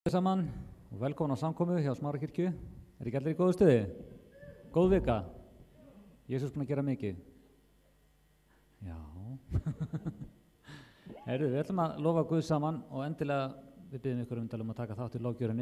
Saman og velkomin á samkomu hjá Smárakirkju. Ekki allir í góðu stuði? Góð vika? Jesús búinn að gera mikið? Já. Við ætlum að lofa Guð saman og endilega við biðjum ykkur að taka þátt í lofgjörunni.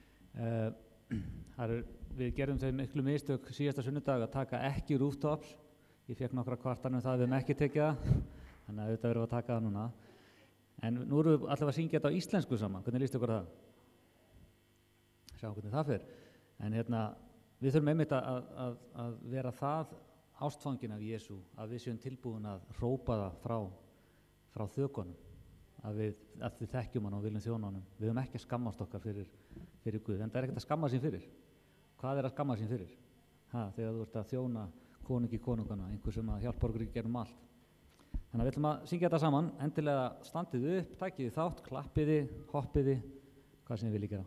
Við gerðum þau miklu mistök síðasta sunnudag að taka ekki rooftops. Ég fékk nokkra kvartanir það við höfum ekki tekið það, þannig að auðvitað verðum við að taka það núna. En nú erum við alltaf að syngja þetta á íslensku saman. Hvernig líst ykkur það? Sjá hvernig það fer. En við þurfum einmitt að vera það ástfangin af Jesú, að við séum tilbúin að hrópa það frá þökunum, að við þekkjum hann og viljum þjóna honum. Við höfum ekki að skammast okkar fyrir Guð, en það er ekkert að skamma sín fyrir. Hvað er að skamma sín fyrir? Þegar þú ert að þjóna konungi konungana, einhver sem að hjálpa okkur í gegnum allt. Þannig að við ætlum að syngja þetta saman, endilega standið upp, takið þátt, klappiði, hoppiði, hvað sem þið viljið gera.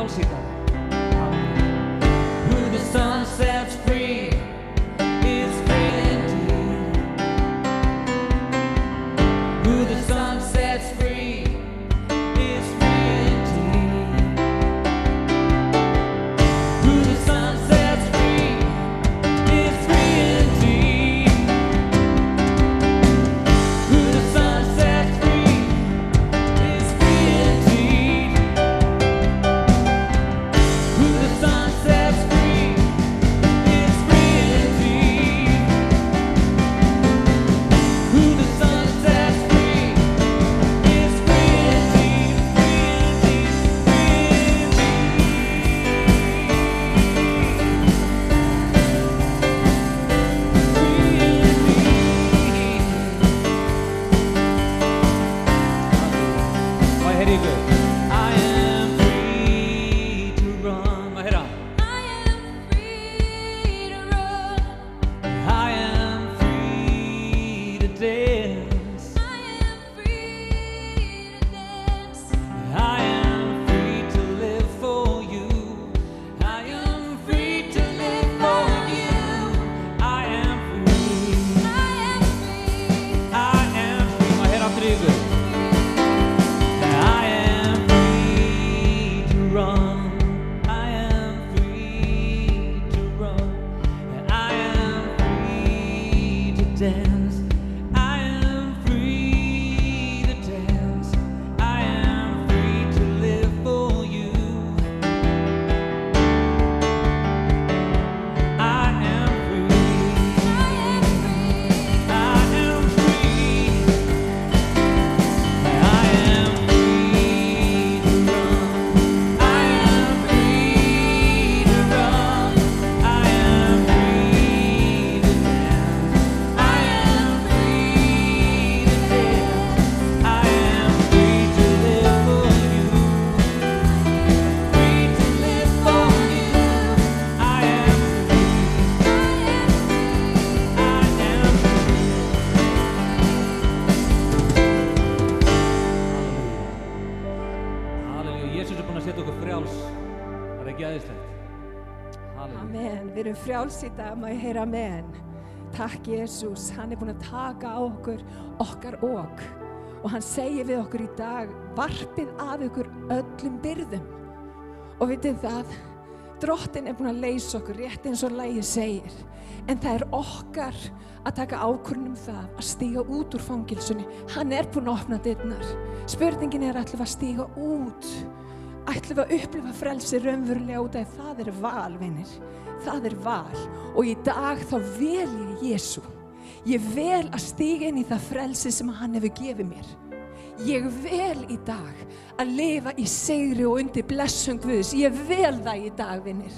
frjáls í dag. Who the sun sets free is free indeed. Who the sun sets free is free indeed. Who the sun sets free is free indeed. Who the sun sets free is free indeed. Who the sun sets free is free indeed. Who the sun sets free is free indeed. Free indeed. Má ég heyra í ykkur? I am free to run. Má ég heyra? I am free to run. I am free to dance. I am free to dance. I am free to live for you. I am free to live for you. I am free. I am free. I am free. Má ég heyra aftur í ykkur? I am free to run. I am free to run. I am free to dance. I am free to dance. I am free to live for you. I am free. I am free. I am free. I am free to run. I am free to run. I am free to dance. I am free to dance. I am free to live for you. Free to live for you. I am free. I am Halleluja, Jesús búinn að setja okkur frjáls. Það ekki æðislegt. Halleluja. Amen, við erum frjáls í dag, má ég heyra amen. Takk Jesús, hann búinn að taka á okkur okkar ok og hann segir við okkur í dag, varpið af ykkur öllum byrðum. Og vitið það, Drottinn búinn að leysa okkur rétt eins og lagið segir, en það okkar að taka ákvörðun það að stíga út úr fangilsunni. Hann búinn að opna dyrnar. Spurningin ætlum við að stíga út? Ætlum við að upplifa frelsi raunverulega út af það val, vinir. Það val. Og í dag þá vel ég Jesú. Ég vel að stíga inn í það frelsi sem hann hefur gefið mér. Ég vel í dag að lifa í sigri og undir blessun Guðs. Ég vel það í dag, vinir.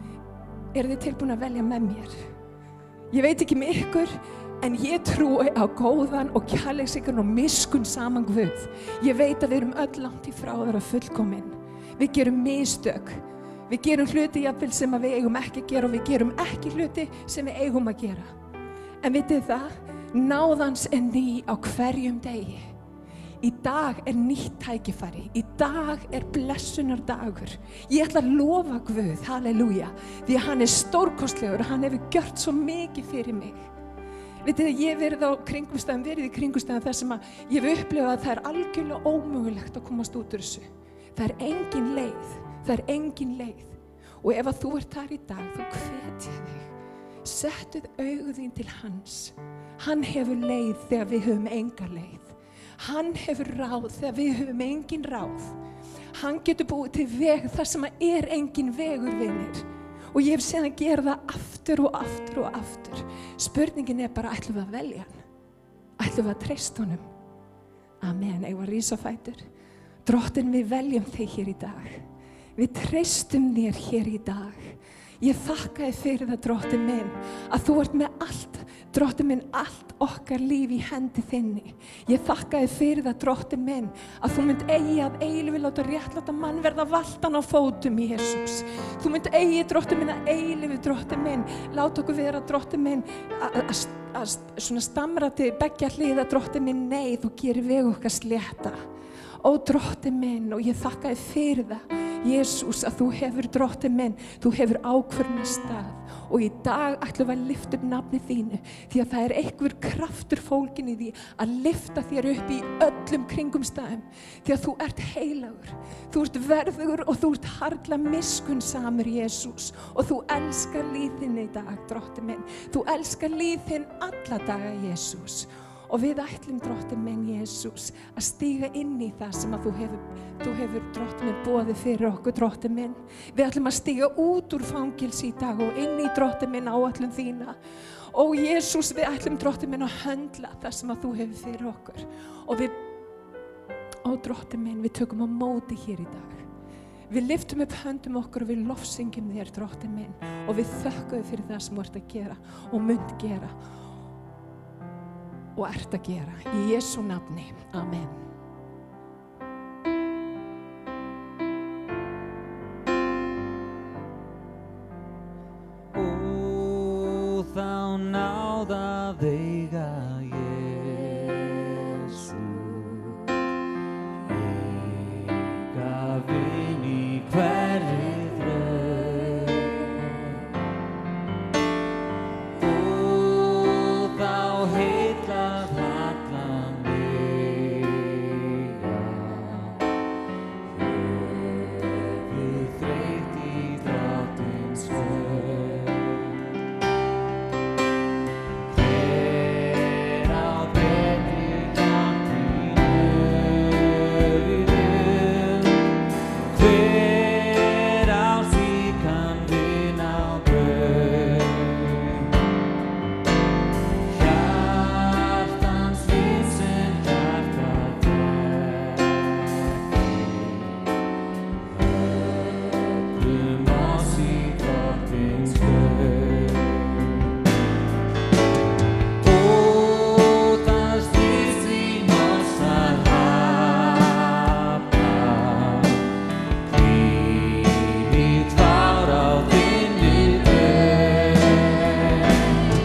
Þið tilbúin að velja með mér? Ég veit ekki með ykkur, en ég trúi á góðan og kærleiksríkan og miskunn saman Guð. Ég veit að við erum öll langt í frá að vera fullkomin. Við gerum mistök. Við gerum hluti jafnvel sem að við eigum ekki að gera og við gerum ekki hluti sem við eigum að gera. En vitið það, náðans ný á hverjum degi. Í dag nýtt tækifæri. Í dag blessunar dagur. Ég ætla að lofa Guð, halleluja, því að hann stórkostlegur og hann hefur gjört svo mikið fyrir mig. Vitið að ég verið í kringumstæðum þar sem að ég hef upplifað að það algjörlega ómögulegt að komast út úr þessu. Það engin leið. Það engin leið. Og ef að þú þar í dag, þá hvet ég þig. Settuð augu þín til hans. Hann hefur leið þegar við höfum enga leið. Hann hefur ráð þegar við höfum engin ráð. Hann getur búið til veg þar sem að engin vegur, vinir. Og ég hef séð hann gera það aftur og aftur og aftur. Spurningin bara, ætlum við að velja hann? Ætlum við að treysta honum? Amen, eigum við að rísa á fætur? Drottinn, við veljum þig hér í dag. Við treystum þér hér í dag. Ég þakka þér fyrir það, Drottinn minn, að þú ert með allt, Drottinn minn, allt okkar líf í hendi þinni. Ég þakka þér fyrir það, Drottinn minn, að þú mynd eigi að eilífu láta réttláta mann verða valtan á fótum, Jesús. Þú mynd eigi, Drottinn minn, að eilífu, Drottinn minn, láta okkur vera, Drottinn minn, að svona stamra til beggja hliða, Drottinn minn, nei, þú gerir veg okkar slétta. Ó, Drottinn minn, og ég þakka þér fyrir það. Jésús, að þú hefur drottinn minn, þú hefur ákvörðna stað og í dag ætlum við að lyfta upp nafni þínu því að það er einhver kraftur fólgin í því að lyfta þér upp í öllum kringumstæðum því að þú ert heilagur, þú ert verðugur og þú ert harla miskunnsamur Jésús og þú elskar líðinn í dag, drottinn minn, þú elskar líðinn alla daga Jésús. Og við ætlum drottinn minn Jésús að stíga inn í það sem að þú hefur drottinn minn boðið fyrir okkur drottinn minn. Við ætlum að stíga út úr fangilsi í dag og inn í drottinn minn áætlun þína. Og Jésús, við ætlum drottinn minn að höndla það sem að þú hefur fyrir okkur. Og drottinn minn, við tökum á móti hér í dag. Við lyftum upp höndum okkur og við lofsyngjum þér drottinn minn og við þökkum fyrir það sem þú ert að gera og munt gera. Og ert að gera í Jesú nafni. Amen. Ó, þá náð að eiga Jesú, eiga vin í hverri þraut. Ó, þá heillað allan mig, höfuð þreytt í drottins hönd. Hver á betri hjálp í nauðum, hver á slíkan vin á braut. Hjartans vin sem hjartað þekkir, höfum oss í drottins hönd. Óttast við sín oss að hafna, hvílíkt fár á þinni hönd.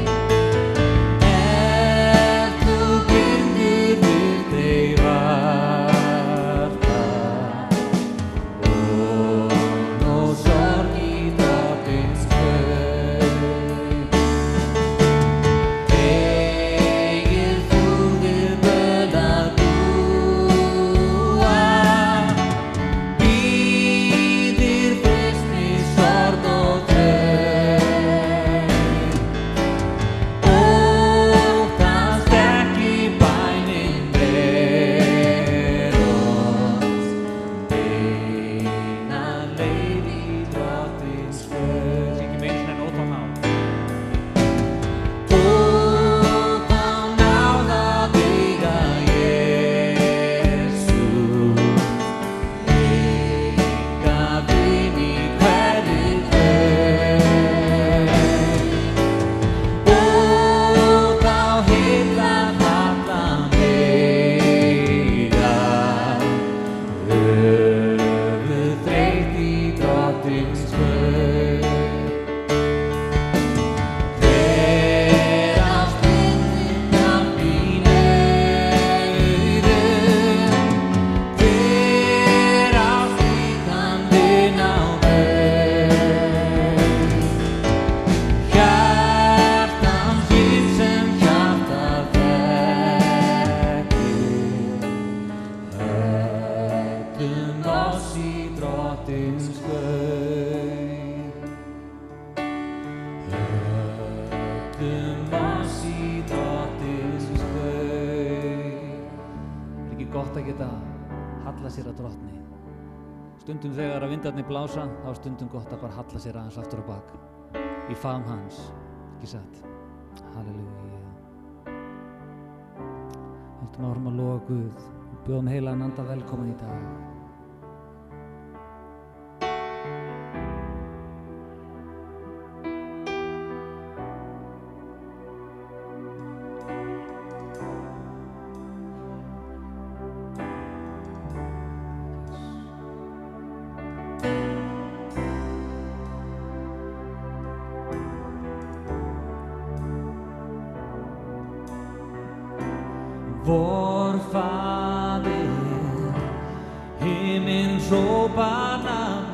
Ef þú bindur við þig varta, von og sorg í drottins hönd. Eigir þú við böl að búa, býðir freistni, sorg og þraut. Óttast ekki bænin ber oss, beina leið í drottins hönd. Syngjum einu sinni enn ótal náð. Ó, þá náð að eiga Jesú, eiga vin í hverri þraut. Ó, þá heillað allan heiða, höfuð þreytt í drottins hönd. Hver á slíkan hjálp í nauðum, hver á slíkan vin á braut. Hjartans vin sem hjartað þekkir, höfum oss í drottins hönd. Höfum oss í drottins hönd. Ekki gott að geta halla sér að drottni. Stundum þegar að vindarnir blása, þá er stundum gott að bara halla sér aðeins aftur á bak í faðm hans, ekki satt? Halleluja. Höldum áfram að lofa Guð og bjóðum heilagan anda velkomin í dag. Vår Fader, himlen ropar namn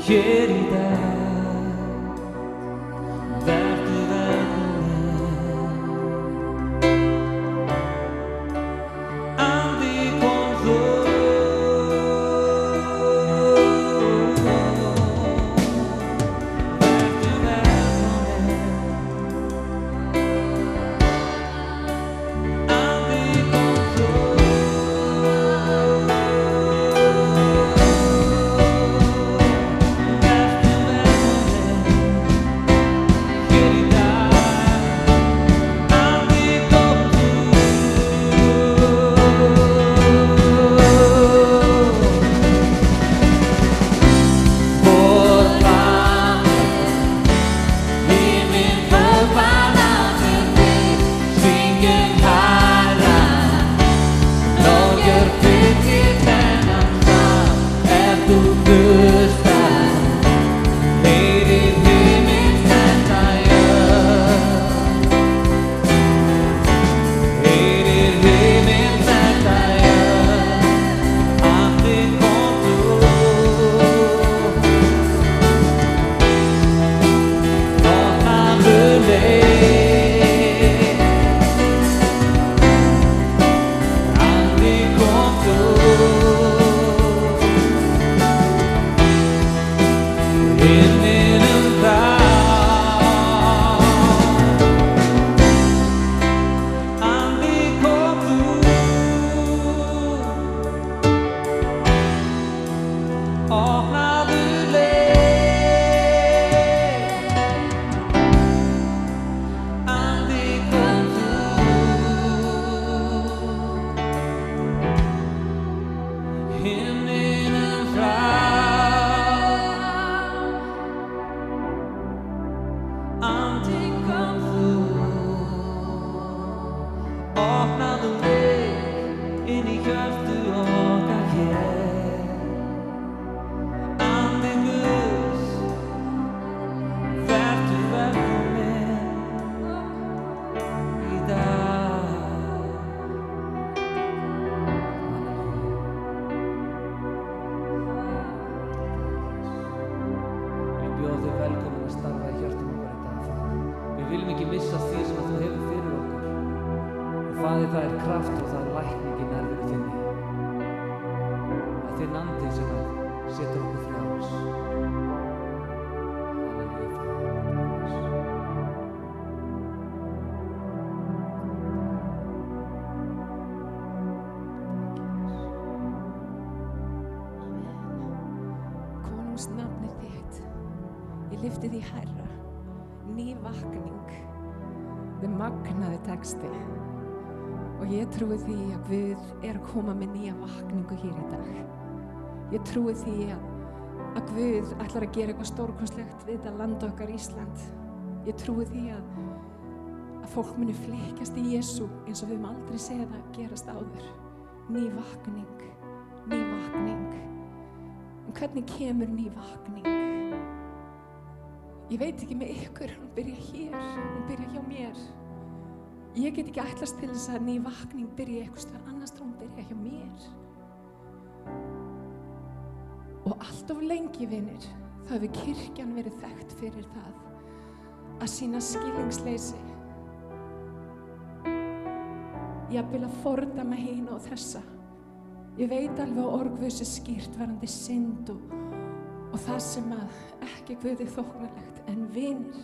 hér í dag. Vertu velkomin. Andi kom þú. Vertu velkomin. Andi kom þú. Faðir, það kraft og það lækning í nærveru þinni. Að þinn andi sem að setur okkur frjáls. Halleluja. Konungsnafnið þitt, ég lyfti því hærra, ný vakning, þetta er magnaði texti. Og ég trúi því að Guð að koma með nýja vakningu hér í dag. Ég trúi því að Guð ætlar að gera eitthvað stórkostlegt við þetta land okkar Ísland. Ég trúi því að fólk muni flækjast í Jesú eins og við höfum aldrei séð það gerast áður. Ný vakning, ný vakning. En hvernig kemur ný vakning? Ég veit ekki með ykkur, hún byrja hér, hún byrja hjá mér. Ég get ekki ætlast til þess að ný vakning byrja eitthvað staðar annars hún byrja hjá mér. Og allt of lengi, vinir, þá hefur kirkjan verið þekkt fyrir það að sýna skilningsleysi. Jafnvel að fordæma hina og þessa. Ég veit alveg að orð Guðs skýrt varðandi synd og það sem að ekki Guði þóknarlegt, en vinir,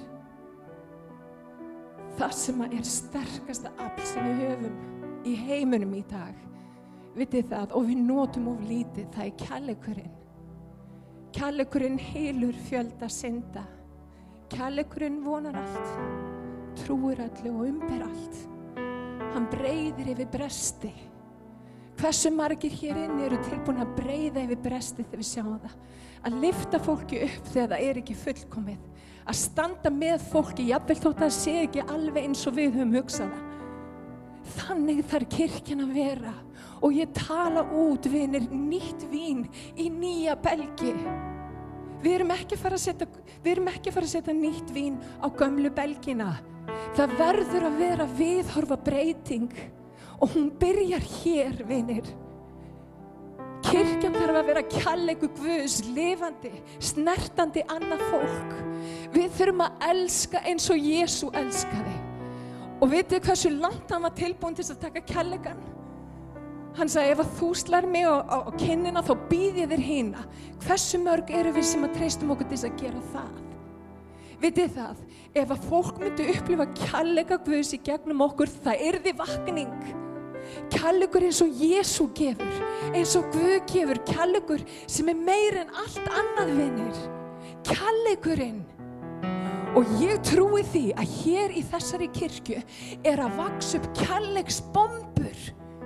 það sem er sterkasta afl sem við höfum í heiminum í dag, vitið það, og við notum of lítið, það er kærleikurinn. Kærleikurinn hylur fjölda synda. Kærleikurinn vonar allt, trúir öllu og umber allt. Hann breiðir yfir bresti. Hversu margir hér inni eru tilbúin að breiða yfir bresti þegar við sjáum það? Að lyfta fólki upp þegar það er ekki fullkomið. Að standa með fólki, jafnvel þótt að sé ekki alveg eins og við höfum hugsað það. Þannig þarf kirkjan að vera. Og ég tala út, vinir, nýtt vín í nýja belgi. Við erum ekki að fara að setja nýtt vín á gömlu belgina. Það verður að vera viðhorfa breyting. Og hún byrjar hér, vinir. Kirkjan þarf þarf að vera kærleikur Guðs, lifandi, snertandi annað fólk. Við þurfum að elska eins og Jesú elskaði. Og vitið hversu langt hann var tilbúinn til að taka kærleikan? Hann sagði, ef að þú slær mig á kinnina, þá býð ég þér hina. Hversu mörg eru við sem að treystum okkur til að gera það? Vitið það, ef að fólk myndi upplifa kærleika Guðs í gegnum okkur, það yrði vakning. Kærleikur eins og Jesú gefur, eins og Guð gefur, kærleikur sem meir en allt annað, vinir. Kærleikurinn. Og ég trúi því að hér í þessari kirkju að vaxa upp kærleiksbombur,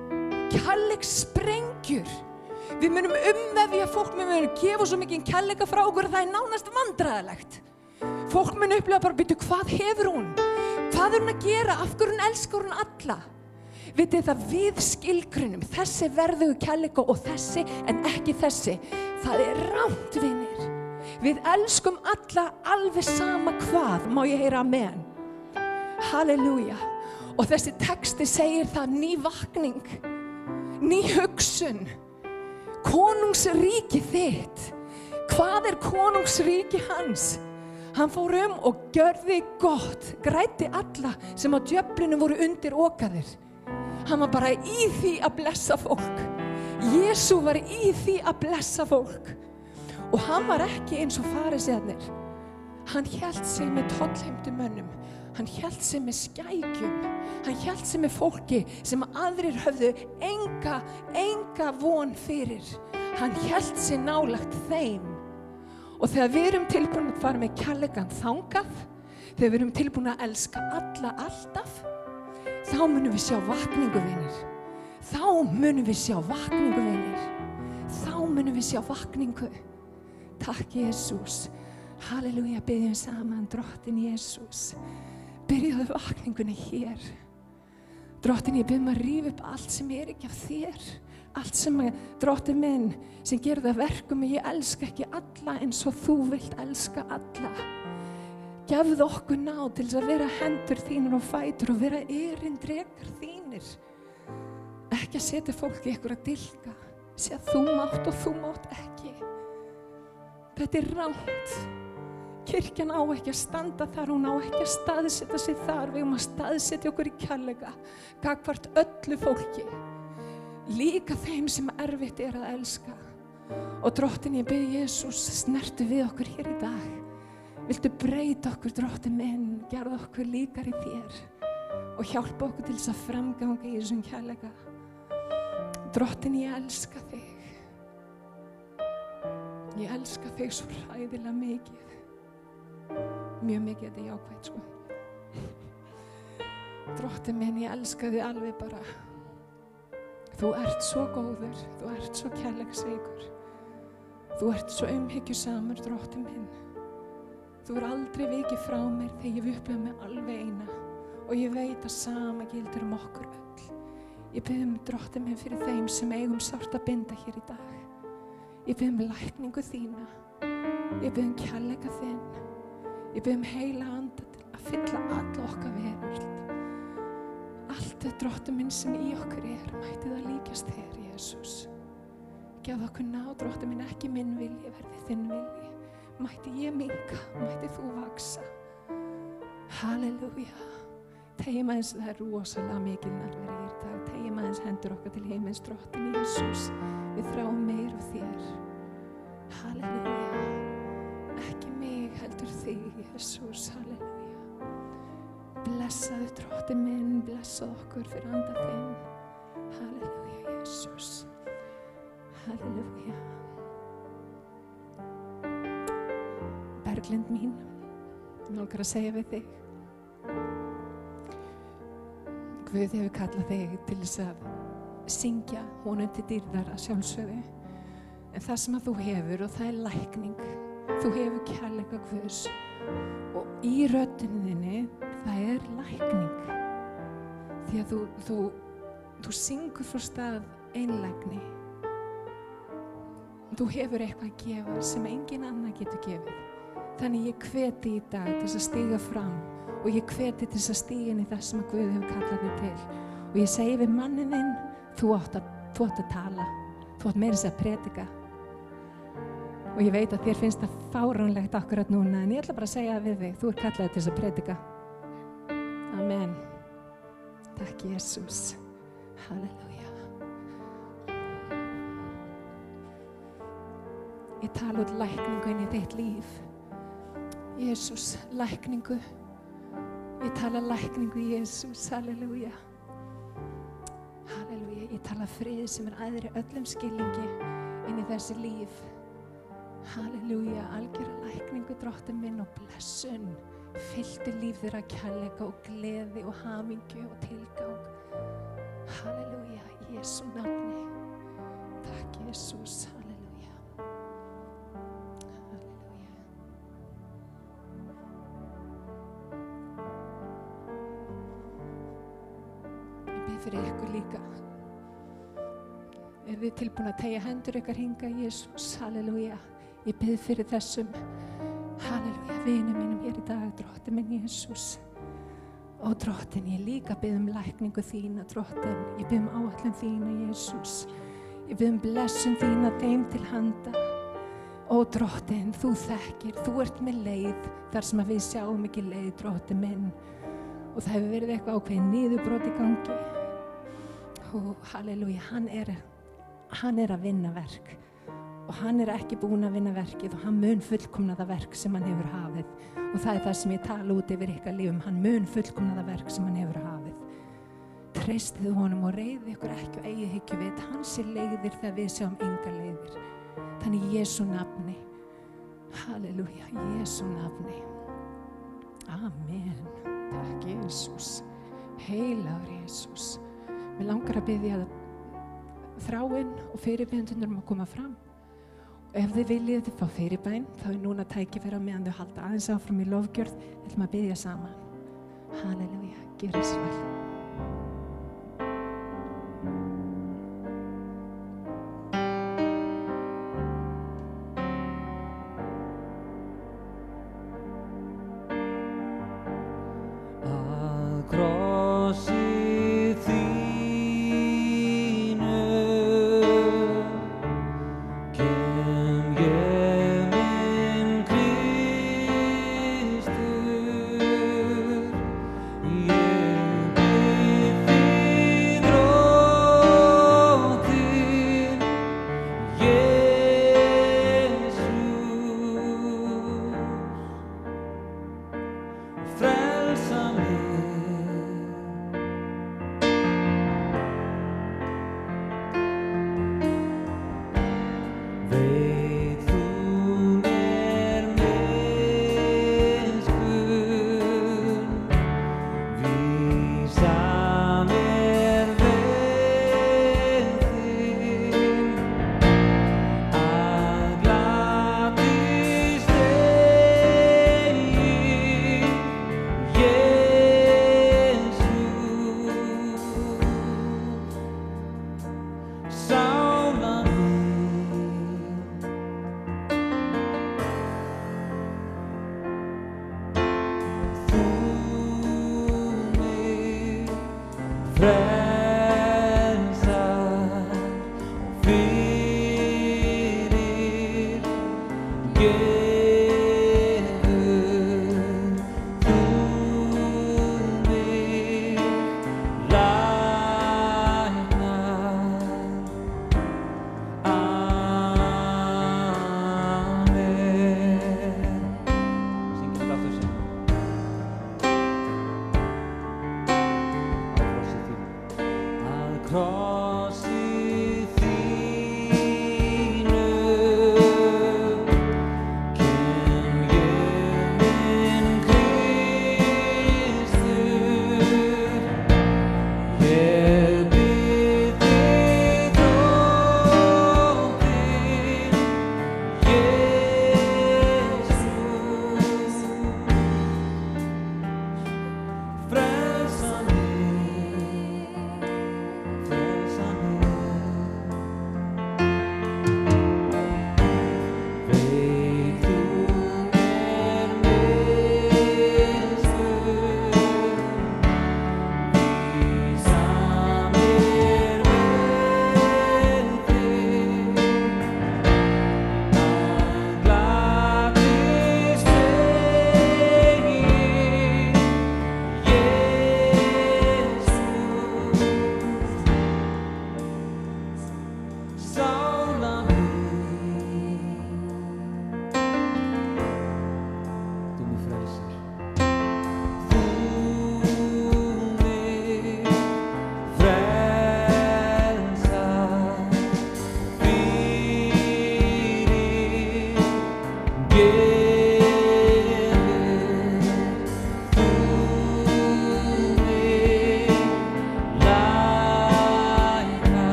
kærleikssprengjur. Við munum umvefja fólk, við munum gefa svo mikið kærleika frá okkur að það nánast vandræðalegt. Fólk mun upplifa bara, byrju, hvað hefur hún? Hvað hún að gera? Af hverju hún elskar hún alla? Vitið það, við skilgrunum, þessi verðugu kærleika og þessi en ekki þessi. Það rangt, vinir. Við elskum alla alveg sama hvað, má ég heyra amen. Halleluja. Og þessi texti segir það, ný vakning, ný hugsun, konungsríki þitt. Hvað konungsríki hans? Hann fór og gjörði gott, græddi alla sem á djöflinu voru undir okaðir. Hann var bara í því að blessa fólk. Jesú var í því að blessa fólk. Og hann var ekki eins og farisearnir. Hann hélt sig með tollheimtumönnum. Hann hélt sig með skækjum. Hann hélt sig með fólki sem aðrir höfðu enga von fyrir. Hann hélt sig nálægt þeim. Og þegar við erum tilbúin að fara með kærleikann þangað, þegar við erum tilbúin að elska alla alltaf, þá munum við sjá vakningu, vinir. Þá munum við sjá vakningu, vinir. Þá munum við sjá vakningu. Takk, Jesús. Halleluja, biðjum saman, Drottinn Jesús. Byrjaðu vakningunni hér. Drottinn, ég biðjum að rífa upp allt sem ekki af þér. Allt sem Drottinn minn, sem gerir það verkum að ég elska ekki alla eins og þú vilt elska alla. Gefðu okkur náð til þess að vera hendur þínir og fætur og vera erindrekar þínir. Ekki að setja fólk í einhverja dilka. Segja þú mátt og þú mátt ekki. Þetta rangt. Kirkjan á ekki að standa þar, hún á ekki að staðsetja sig þar. Við að staðsetja okkur í kærleika gagnvart öllu fólki. Líka þeim sem erfitt að elska. Og Drottinn, ég bið Jesús, snertu við okkur hér í dag. Viltu breyta okkur, Drottinn minn, gerða okkur líkar í þér og hjálpa okkur til þess að framganga í þessum kærleika. Drottinn, ég elska þig. Ég elska þig svo hræðilega mikið. Mjög mikið, þetta jákvætt, sko. Drottinn minn, ég elska þig alveg bara. Þú ert svo góður, þú ert svo kærleiksríkur. Þú ert svo umhyggjusamur, Drottinn minn. Þú aldrei vikið frá mér þegar ég upplifað mig alveg eina. Og ég veit að sama gildir okkur öll. Ég bið Drottinn minn fyrir þeim sem eigum sárt að binda hér í dag. Ég bið lækningu þína. Ég bið kærleika þinn. Ég bið heila anda til að fylla alla okkar veröld. Allt Drottinn minn sem í okkur mætti það líkjast þér, Jesús. Gefðu okkur náð, Drottinn minn, ekki minn vilji verði þinn vilji. Mætti ég minnka, mætti þú vaksa. Halleluja. Tegjum aðeins, það rosalega mikil nærvera hér í dag. Tegjum aðeins hendur okkar til himins, Drottinn Jesús. Við þráum meir af þér. Halleluja. Ekki mig heldur þig, Jesús. Halleluja. Blessaðu, Drottinn minn, blessaðu okkur fyrir anda þinn. Halleluja, Jesús. Halleluja. Berglind mín, ég langar að segja við þig. Guð hefur kallað þig til þess að syngja honum til dýrðar að sjálfsögðu. En það sem að þú hefur, og það lækning. Þú hefur kærleika Guðs. Og í röddinni, það lækning. Því að þú syngur frá stað einlægni. Þú hefur eitthvað að gefa sem engin annar getur gefið. Þannig ég hveti í dag til þess að stíga fram og ég hveti til þess að stíga inn í það sem Guð hefur kallað þig til. Og ég segi við mannin þinn, þú átt að tala. Þú átt meira þess að predika. Og ég veit að þér finnst það fáránlegt akkurat núna, en ég ætla bara að segja það við þig. Þú ert kallaður til þess að predika. Amen. Takk, Jesús. Halleluja. Ég tala út lækningu inn í þitt líf. Jesús, lækningu. Ég tala lækningu, Jesús. Halleluja. Halleluja. Ég tala frið sem æðri öllum skilningi inn í þessi líf. Halleluja, algjöra lækningu, Drottinn minn, og blessun. Fylltu líf þeirra kærleika og gleði og hamingju og tilgang. Halleluja, í Jesú nafni. Takk, Jesús. Halleluja. Halleluja. Ég bið fyrir ykkur líka. Þið tilbúin að teygja hendur ykkar hingað, Jesús. Halleluja. Ég bið fyrir þessum, halleluja, vinum mínum hér í dag, Drottinn minn Jesús. Og Drottinn, ég líka bið lækningu þína, Drottinn. Ég bið áætlun þína, Jesús. Ég bið blessun þína þeim til handa. Ó, Drottinn, þú þekkir, þú ert með leið þar sem að við sjáum ekki leið, Drottinn minn. Og það hefur verið eitthvað ákveðið niðurbrot í gangi. Ó, halleluja, hann er að vinna verk. Og hann er ekki búinn að vinna verkið og hann mun fullkomna það verk sem hann hefur hafið. Og það er það sem ég tala út yfir ykkar lífum. Hann mun fullkomna það verk sem hann hefur hafið. Treystið honum og reiðið ykkur ekki og eigið hyggju við. Hans er leiðir þegar við sjáum engar leiðir. Þannig í Jesú nafni. Halleluja, í Jesú nafni. Amen. Takk, Jesús. Heilagur Jesús. Mér langar að biðja þráinn og fyrirbyrjendurnir að koma fram. Ef þið viljið fá fyrirbæn, þá er núna tækifæri á meðan þau halda aðeins áfram í lofgjörð, við ætlum að biðja saman. Halleluja, gjörið svo vel. Að krossi þínu kem ég minn Kristur, ég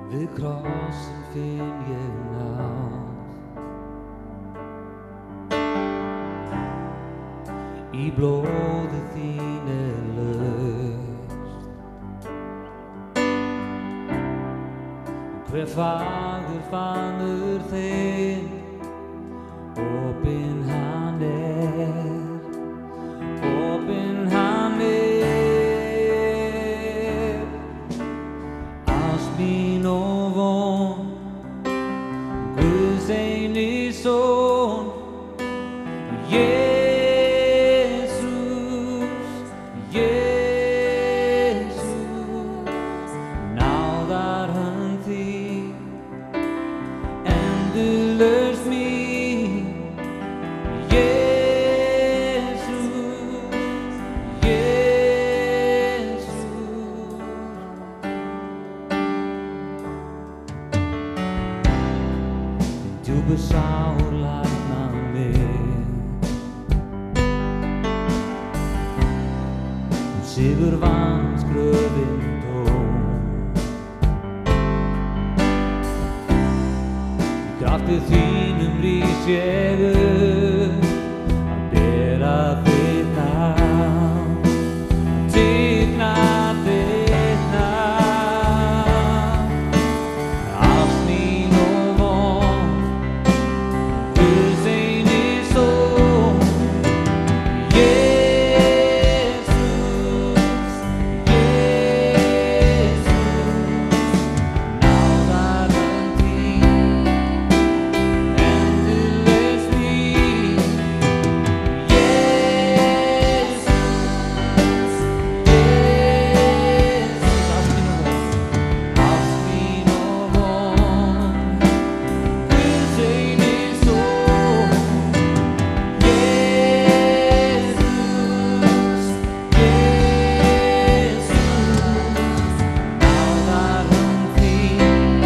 Við krossen finn ég náð. Í blóði þín laust. Hve fagur faðmur þinn, opinn hann opinn hann ást mín og von, Guðs eini son, náðar hönd þín, endalaust mín, djúpu sár lækna mig. Sigur vann skröfin tóm. Í krafti þínum rís ég upp að bera þitt nafn, að tigna þitt nafn. Ást mín og von, Guðs eini son, náðar hönd þín, endalaust mín, ást mín og von, Guðs eini son, náðar hönd þín,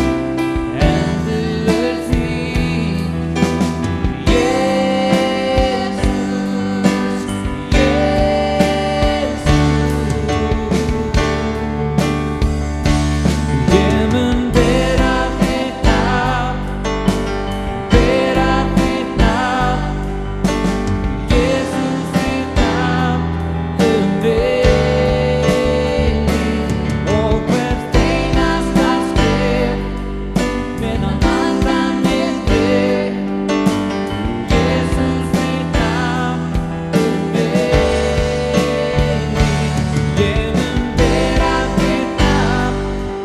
endalaust mín, Ég mun bera þitt nafn, Jesús þitt nafn veginn, og hvert einasta skref meðan andan dreg, Jesús þitt nafn veginn. Ég mun bera þitt nafn,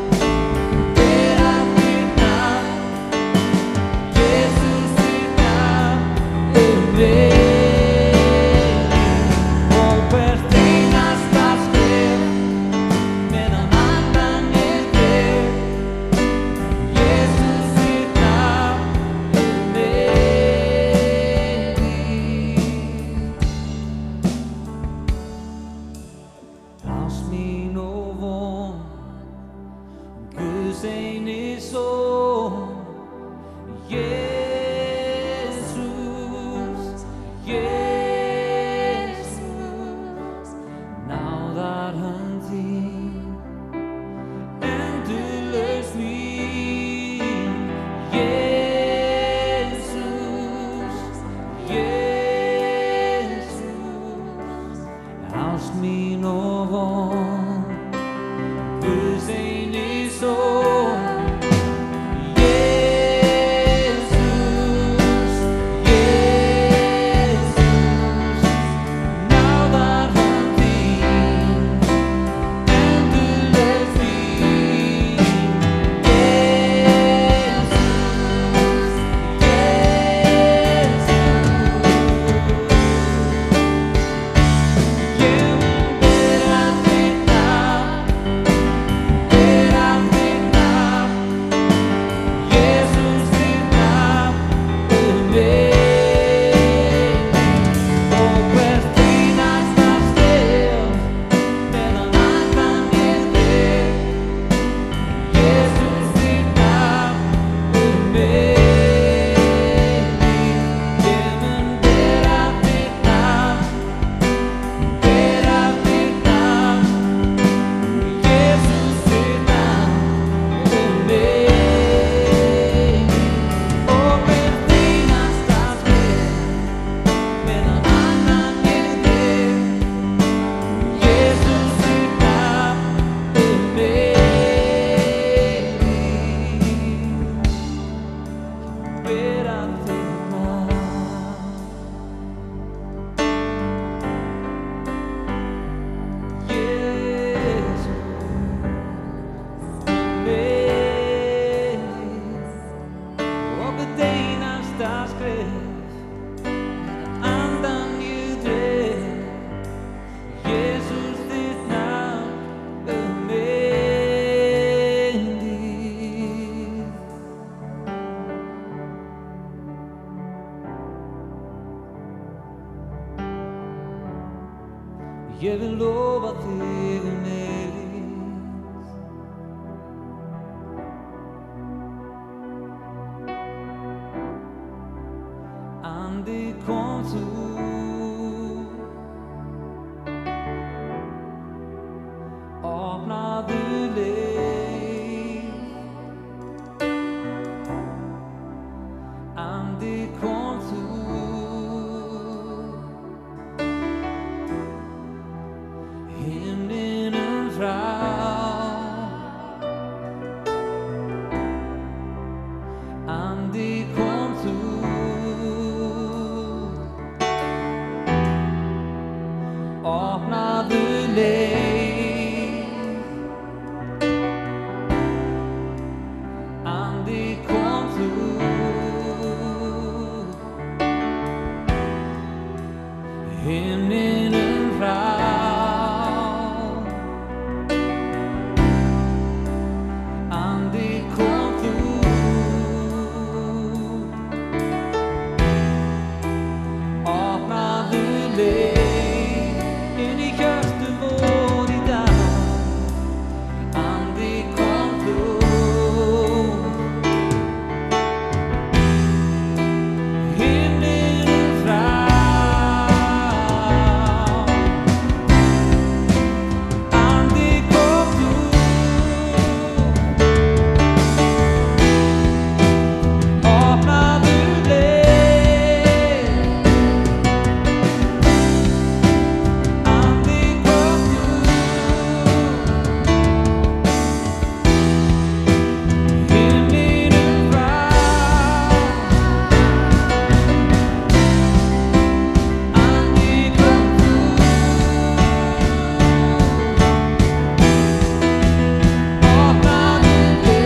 Jesús þitt nafn veginn, og hvert einasta skref meðan andan dreg, Jesús þitt nafn veginn. Ást mín og von, Guðs eini son, Jesús, ég vil lofa þig eilífð. Andi kom þú, opnaðu leið. Andi kom þú, himninum frá. Andi kom þú, opnaðu leið. Andi kom þú, himninum frá. Andi kom þú, opnaðu leið inn í hjörtu vor í dag. Andi kom þú, himninum frá. Andi kom þú, opnaðu leið. Andi kom þú, himninum frá. Andi kom þú, opnaðu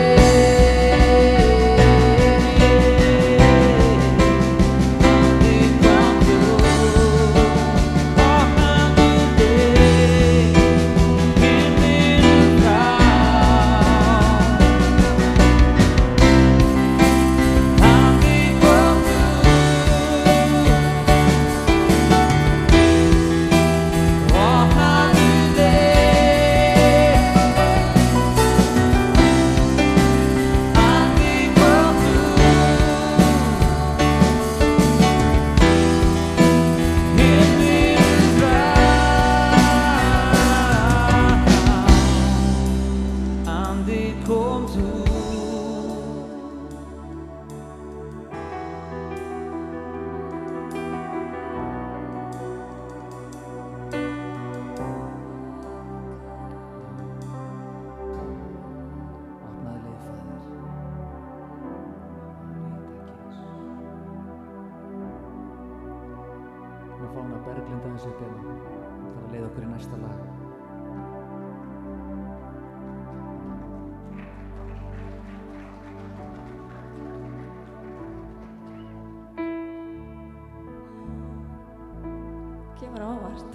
Nú fáum við að berglinda þessu upp hérna. Það er að leiða okkur í næsta lag. Kemur á óvart.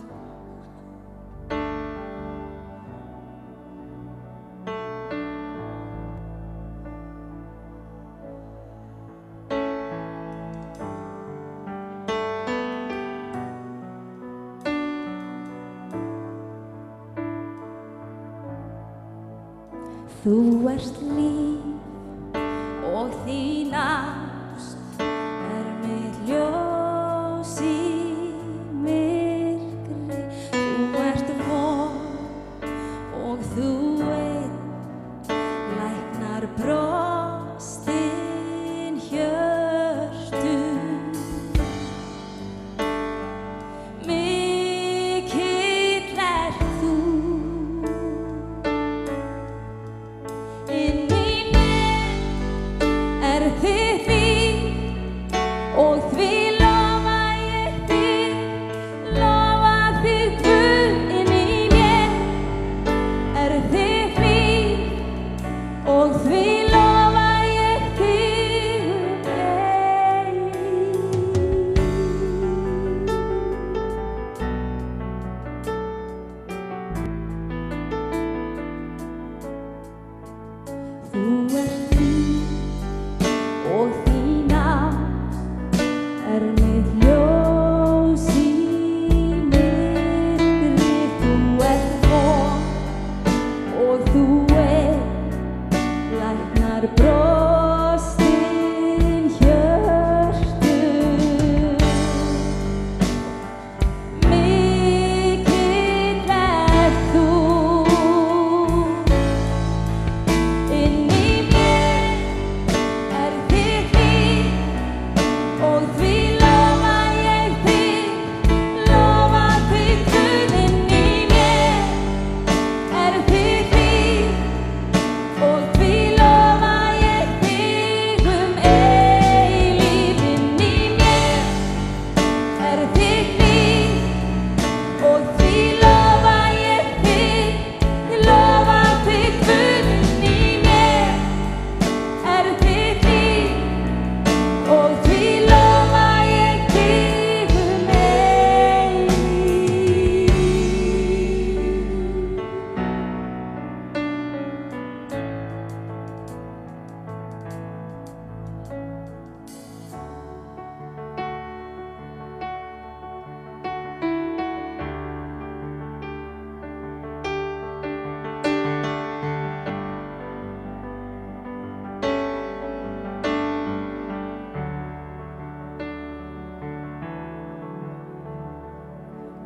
Þú ert líf og þín ást er mitt ljós í myrkri. Þú ert von og þú einn læknar brostin hjörtu. Mikill ert þú, inn í mér er þitt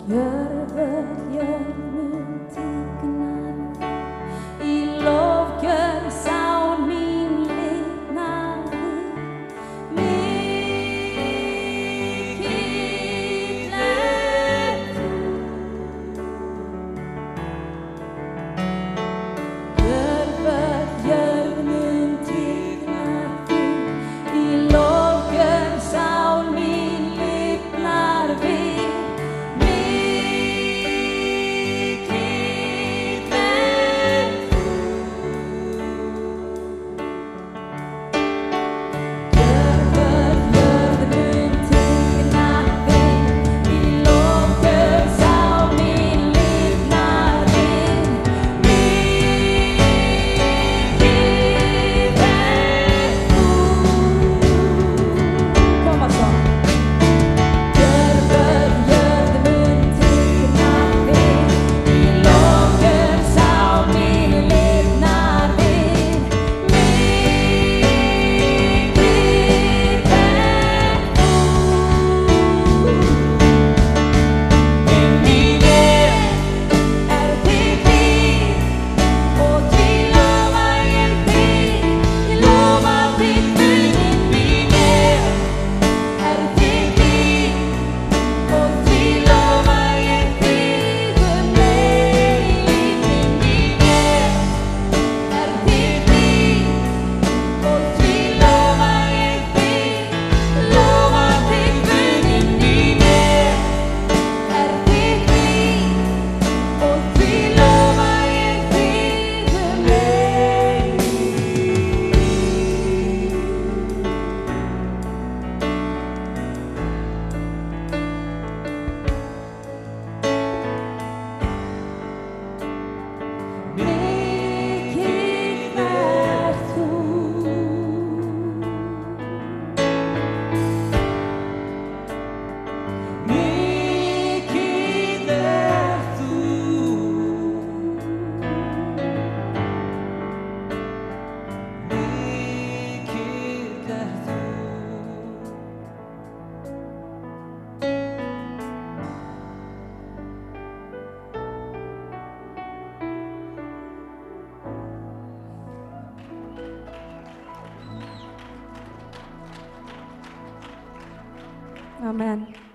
Amen.